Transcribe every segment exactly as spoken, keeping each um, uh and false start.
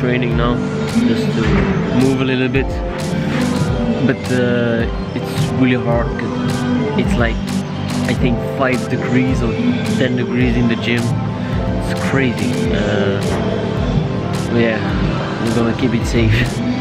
training now, just to move a little bit. But uh, it's really hard because it's like I think five degrees or ten degrees in the gym. It's crazy. Uh, but yeah, we're gonna keep it safe.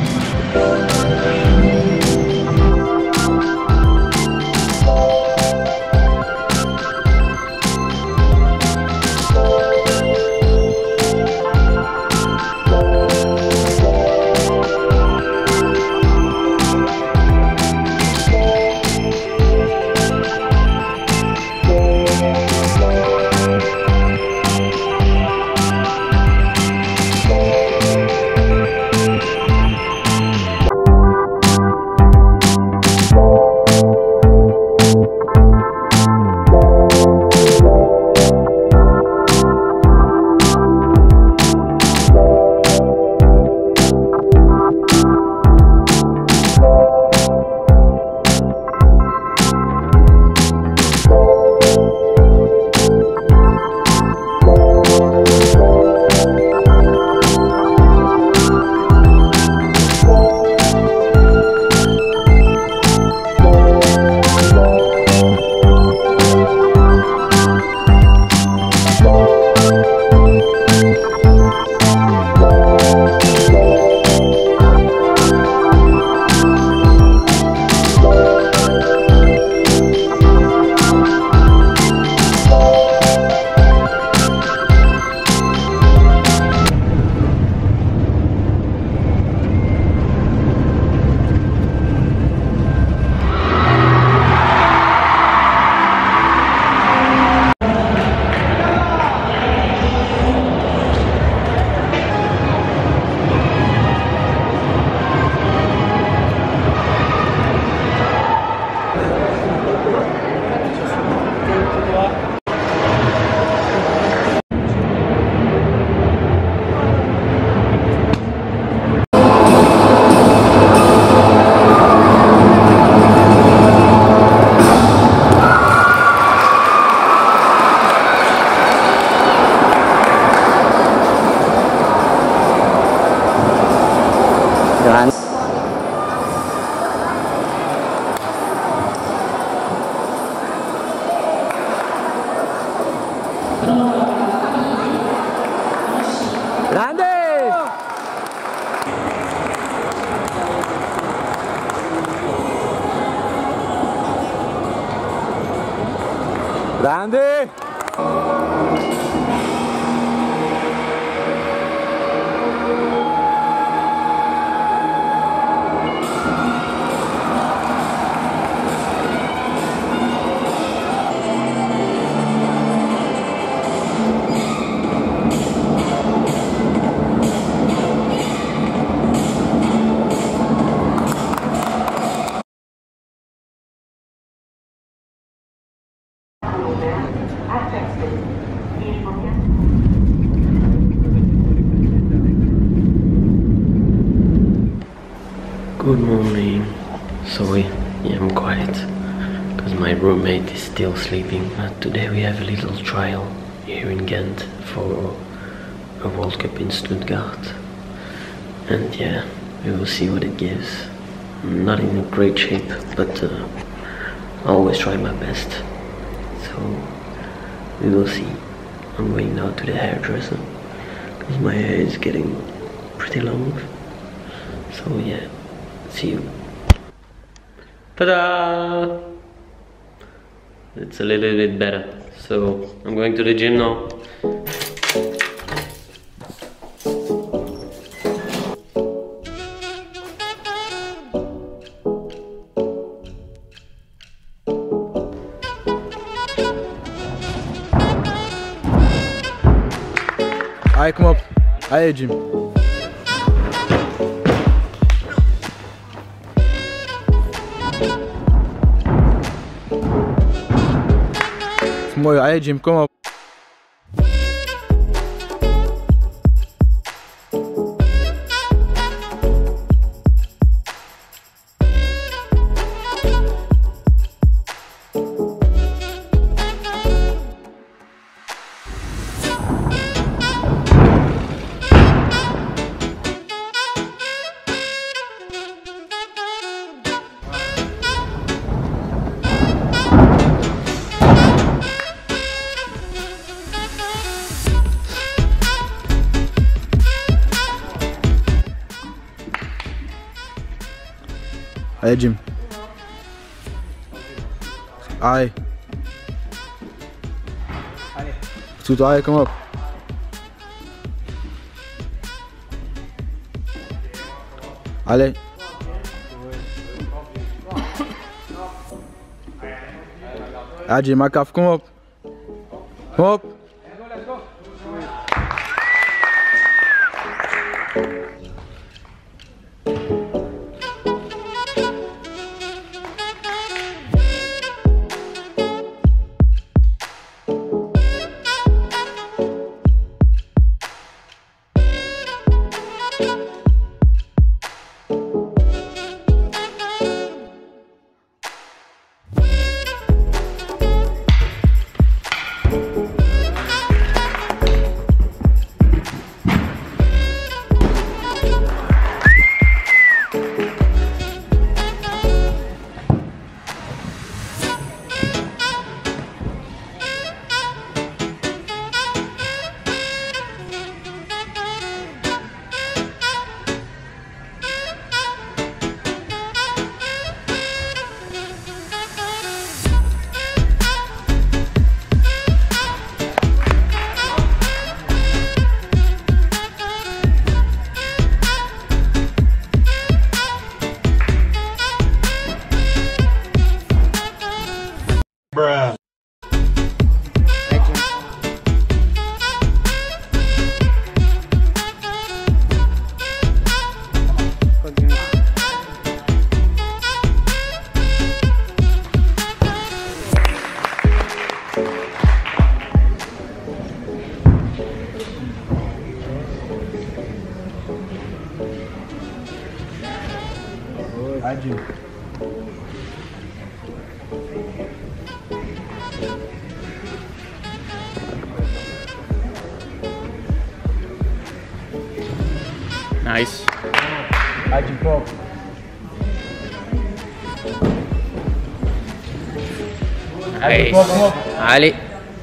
Grande! Good morning. Sorry, yeah, I'm quiet because my roommate is still sleeping. But today we have a little trial here in Ghent for a World Cup in Stuttgart, and yeah, we will see what it gives. I'm not in a great shape, but uh, I always try my best, so we will see. I'm going now to the hairdresser because my hair is getting pretty long, so yeah. See you. Ta-da! It's a little bit better. So I'm going to the gym now. Allez, kom op. Allez, Jim. Mooi, allez, Jim, kom op. Allez, Jim. Allez. Allez. Goed, allez, kom op. Allez. Ja, Jim, maak af, kom op. Kom op. Bruh. Allez, Jim. Nice. Allez, Jim, kom op. Nice. Kom op, kom op. Allez.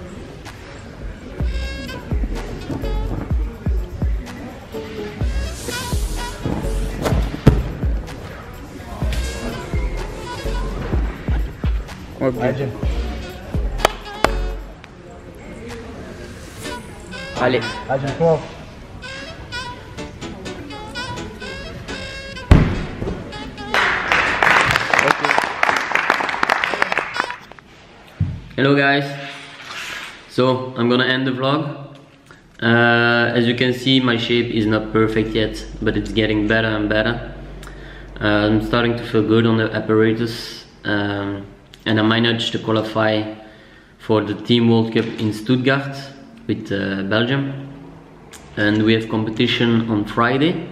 Kom op, Allez, Jim. Allez. Allez, Jim, kom op. Hello guys, so I'm gonna end the vlog. Uh, as you can see, my shape is not perfect yet, but it's getting better and better. uh, I'm starting to feel good on the apparatus, um, and I managed to qualify for the Team World Cup in Stuttgart with uh, Belgium, and we have competition on Friday.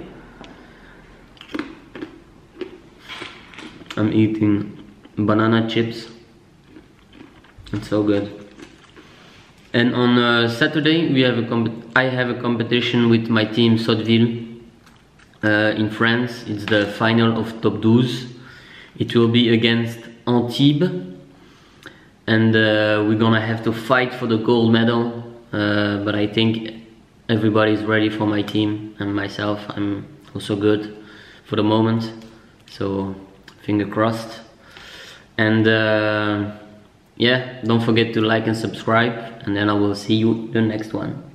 I'm eating banana chips. It's so good. And on uh, Saturday we have a comp I have a competition with my team Sotteville uh, in France. It's the final of top twelve. It will be against Antibes, and uh, we're gonna have to fight for the gold medal. Uh, but I think everybody's ready for my team and myself. I'm also good for the moment, so finger crossed. And uh, yeah, don't forget to like and subscribe, and then I will see you in the next one.